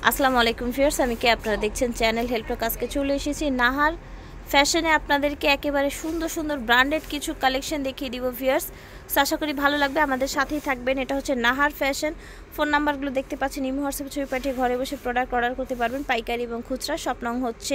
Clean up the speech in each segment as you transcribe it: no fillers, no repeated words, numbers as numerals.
আসসালামু আলাইকুম ভিউয়ার্স, আমি কি আপনারা দেখছেন চ্যানেল হেল্পটক। আজকে চলে এসেছি নাহার ফ্যাশনে আপনাদেরকে একেবারে সুন্দর সুন্দর ব্র্যান্ডেড কিছু কালেকশন দেখিয়ে দিব ভিউয়ার্স। আশা করি ভালো লাগবে, আমাদের সাথেই থাকবেন। এটা হচ্ছে নাহার ফ্যাশন। ফোন নাম্বারগুলো দেখতে পাচ্ছেন, ইমো হোয়াটসঅ্যাপে ছবি পাঠিয়ে ঘরে বসে প্রোডাক্ট অর্ডার করতে পারবেন, পাইকারি এবং খুচরা। শপ নং হচ্ছে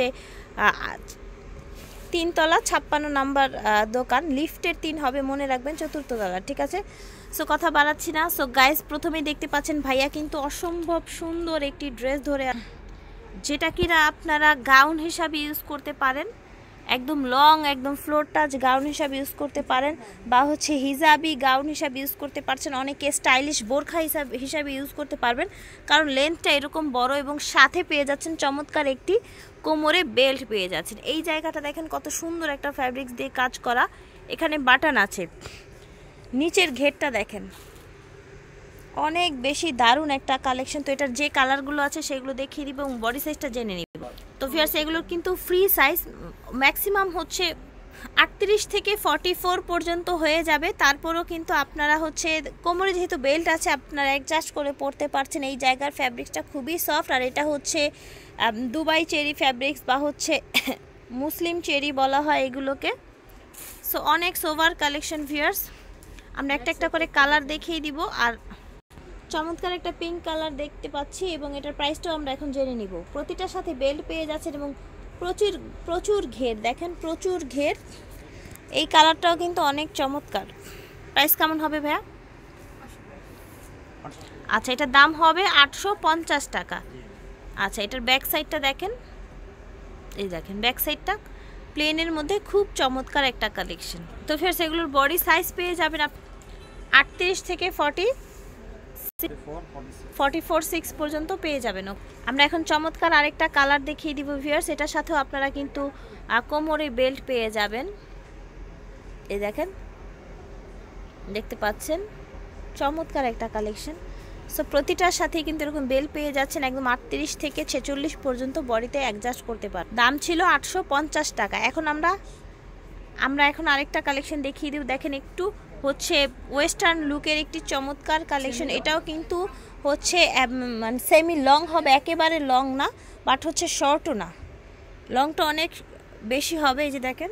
3 তলা 56 নাম্বার দোকান, লিফটের 3 হবে, মনে রাখবেন 4র্থ তলা, ঠিক আছে। সো কথা বাড়াচ্ছি না। সো গাইস, প্রথমেই দেখতে পাচ্ছেন ভাইয়া কিন্তু অসম্ভব সুন্দর একটি ড্রেস ধরে, যেটা কিনা আপনারা গাউন হিসাবে ইউজ করতে পারেন, একদম লং, একদম ফ্লোর টাচ গাউন হিসাবে ইউজ করতে পারেন, বা হচ্ছে হিজাবি গাউন হিসাবে ইউজ করতে পারছেন, অনেকে স্টাইলিশ বোরখা হিসাবে ইউজ করতে পারবেন, কারণ লেন্থটা এরকম বড়, এবং সাথে পেয়ে যাচ্ছেন চমৎকার একটি কোমরে বেল্ট পেয়ে যাচ্ছেন। এই জায়গাটা দেখেন কত সুন্দর একটা ফ্যাব্রিক্স দিয়ে কাজ করা, এখানে বাটন আছে, নিচের ঘেরটা দেখেন অনেক বেশি দারুণ একটা কালেকশন। তো এটার যে কালারগুলো আছে সেগুলো দেখিয়ে দিব এবং বডি সাইজটা জেনে নিব। তো ভিউয়ার্স, এগুলোর কিন্তু ফ্রি সাইজ, ম্যাক্সিমাম হচ্ছে 38 থেকে 44 পর্যন্ত হয়ে যাবে। তারপরও কিন্তু আপনারা হচ্ছে কোমরে যেহেতু বেল্ট আছে, আপনারা অ্যাডজাস্ট করে পরতে পারছেন। এই জায়গার ফ্যাব্রিক্সটা খুবই সফট, আর এটা হচ্ছে দুবাই চেরি ফ্যাব্রিক্স বা হচ্ছে মুসলিম চেরি বলা হয় এগুলোকে। সো অনেক সোভার কালেকশন ভিউয়ার্স, আমরা একটা একটা করে কালার দেখিয়ে দিব। আর চমৎকার একটা পিঙ্ক কালার দেখতে পাচ্ছি, এবং এটার প্রাইসটাও আমরা এখন জেনে নিব। প্রতিটার সাথে বেল্ট পেয়ে যাচ্ছেন এবং প্রচুর ঘের, দেখেন প্রচুর ঘের। এই কালারটাও কিন্তু অনেক চমৎকার। প্রাইস কেমন হবে ভাইয়া? আচ্ছা, এটার দাম হবে 850 টাকা। আচ্ছা, এটার ব্যাক সাইডটা দেখেন, এই দেখেন ব্যাক সাইডটা প্লেনের মধ্যে খুব চমৎকার একটা কালেকশন। তো ফের সেগুলোর বডি সাইজ পেয়ে যাবেন 38 থেকে 44-46 পর্যন্ত পেয়ে যাবেন। আমরা এখন চমৎকার আরেকটা কালার দেখিয়ে দিব ভিউয়ার্স। এটার সাথেও আপনারা কিন্তু কোমরে বেল্ট পেয়ে যাবেন, এই দেখেন, দেখতে পাচ্ছেন চমৎকার একটা কালেকশন। সো প্রতিটার সাথেই কিন্তু এরকম বেল্ট পেয়ে যাচ্ছেন, একদম 38 থেকে 46 পর্যন্ত বডিতে অ্যাডজাস্ট করতে পারেন। দাম ছিল 850 টাকা। এখন আমরা এখন আরেকটা কালেকশন দেখিয়ে দিব। দেখেন একটু হচ্ছে ওয়েস্টার্ন লুকের একটি চমৎকার কালেকশন। এটাও কিন্তু হচ্ছে মানে সেমি লং হবে, একেবারে লং না, বাট হচ্ছে শর্টও না, লংটা অনেক বেশি হবে। এই যে দেখেন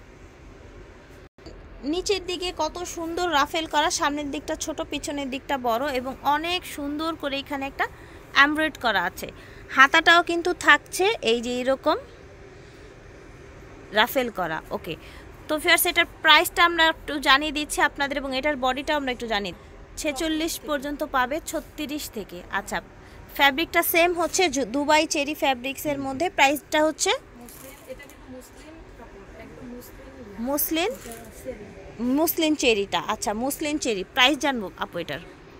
নিচের দিকে কত সুন্দর রাফেল করা, সামনের দিকটা ছোট, পিছনের দিকটা বড়, এবং অনেক সুন্দর করে এখানে একটা এমব্রয়েড করা আছে। হাতাটাও কিন্তু থাকছে এই যে এরকম রাফেল করা। ওকে, তো ভিউয়ার্স, এটার প্রাইসটা আমরা একটু জানিয়ে দিচ্ছি আপনাদের, এবং এটার বডিটা আমরা একটু জানিয়ে 46 পর্যন্ত পাবে 36 থেকে। আচ্ছা, ফ্যাব্রিকটা সেম হচ্ছে দুবাই চেরি ফ্যাব্রিক্সের মধ্যে। প্রাইসটা হচ্ছে মুসলিম চেরিটা। আচ্ছা, মুসলিম চেরি প্রাইস জানবো আপু এটার?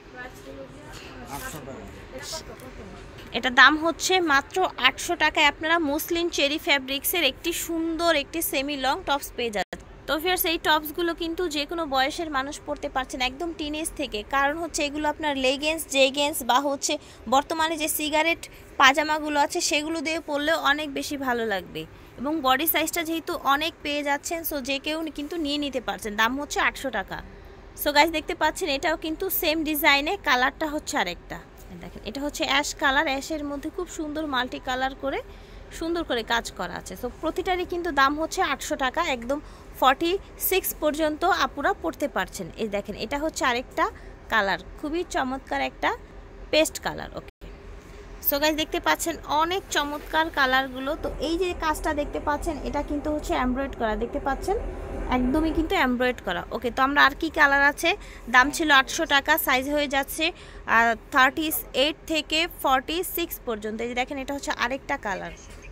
এটার দাম হচ্ছে মাত্র 800 টাকায় আপনারা মুসলিম চেরি ফ্যাব্রিক্সের একটি সুন্দর একটি সেমি লং টপস পেয়ে যাচ্ছেন। তো ভিউয়ার্স, এই টপসগুলো কিন্তু যে কোনো বয়সের মানুষ পরতে পারছেন, একদম টিনেজ থেকে। কারণ হচ্ছে এগুলো আপনার লেগিংস, জেগিংস বা হচ্ছে বর্তমানে যে সিগারেট পাজামাগুলো আছে সেগুলো দিয়ে পরলেও অনেক বেশি ভালো লাগবে, এবং বডি সাইজটা যেহেতু অনেক পেয়ে যাচ্ছেন, সো যে কেউ কিন্তু নিয়ে নিতে পারছেন। দাম হচ্ছে 800 টাকা। সো গাইস, দেখতে পাচ্ছেন এটাও কিন্তু সেম ডিজাইনে, কালারটা হচ্ছে আরেকটা, দেখেন এটা হচ্ছে অ্যাশ কালার, অ্যাশের মধ্যে খুব সুন্দর মাল্টি কালার করে সুন্দর করে কাজ করা আছে। সো প্রতিটারই কিন্তু দাম হচ্ছে 800 টাকা, একদম 46 পর্যন্ত আপুরা পড়তে পারছেন। এই দেখেন এটা হচ্ছে আরেকটা কালার, খুবই চমৎকার একটা paste colour. Okay, so guys, দেখতে পাচ্ছেন অনেক চমৎকার কালারগুলো। তো এই যে কাজটা দেখতে পাচ্ছেন, এটা কিন্তু হচ্ছে এমব্রয়েড করা, দেখতে পাচ্ছেন একদমই কিন্তু এমব্রয়েড করা। ওকে, তো আমরা আর কি কালার আছে? দাম ছিল 800 টাকা, সাইজ হয়ে যাচ্ছে 38 থেকে 46 পর্যন্ত। এই যে দেখেন এটা হচ্ছে আরেকটা কালার,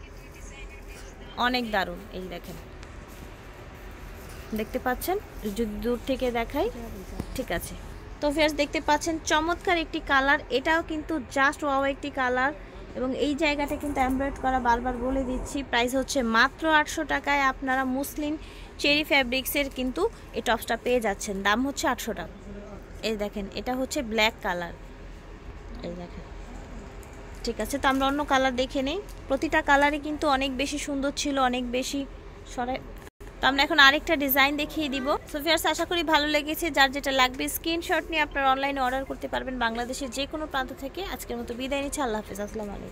অনেক দারুণ। এই দেখেন, দেখতে পাচ্ছেন, যদি দূর থেকে দেখাই, ঠিক আছে। তো ভিউয়ার্স, দেখতে পাচ্ছেন চমৎকার একটি কালার, এটাও কিন্তু জাস্ট ওয়াও একটি কালার, এবং এই জায়গাটা কিন্তু এমব্রয়েড করা, বারবার বলে দিচ্ছি। প্রাইস হচ্ছে মাত্র 800 টাকায় আপনারা মুসলিম চেরি ফ্যাব্রিক্সের কিন্তু এই টপসটা পেয়ে যাচ্ছেন। দাম হচ্ছে 800 টাকা। এই দেখেন এটা হচ্ছে ব্ল্যাক কালার, এই দেখেন, ঠিক আছে। তো আমরা অন্য কালার দেখে নেই। প্রতিটা কালারই কিন্তু অনেক বেশি সুন্দর ছিল, অনেক বেশি তো আমরা এখন আরেকটা ডিজাইন দেখিয়ে দিব। সো ভিউয়ার্স, আশা করি ভালো লেগেছে। যার যেটা লাগবে স্ক্রিনশট নিয়ে আপনারা অনলাইনে অর্ডার করতে পারবেন বাংলাদেশের যে কোনো প্রান্ত থেকে। আজকের মতো বিদায় নিচ্ছি, আল্লাহ হাফেজ, আসসালামু আলাইকুম।